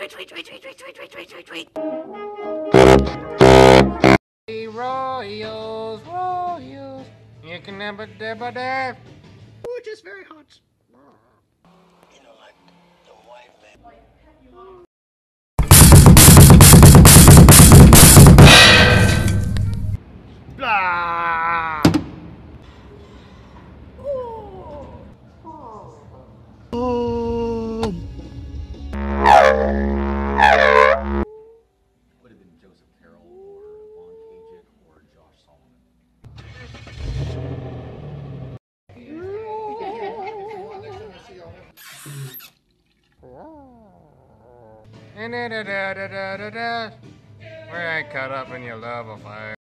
Royals, Royals, you can never debba dab. Which is very hot. You know, like the white man. Blah! Would have been Joseph Carroll or Von Kajic or Josh Solomon. Where I cut up in your love affair.